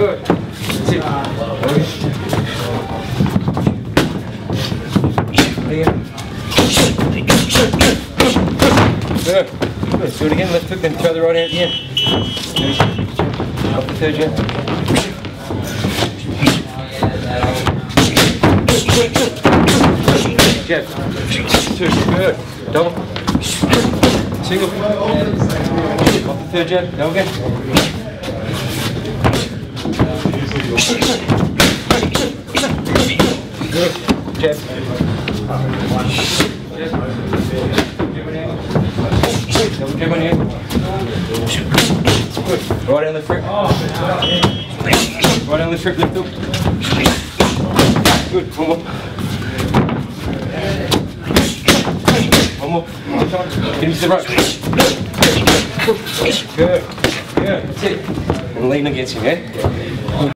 Good. That's it. Good. Let's do it again. Left hook, then throw the right out again. Off the third jab. Jab. Two. Good. Double. Single. Off the third jab. Go again. Good. Jab. Double jab on you. Good. Right on the front. Right on the front, lift up. Good. One more. One more. Get him to the right. Good. Good. That's it. And lean against him, yeah?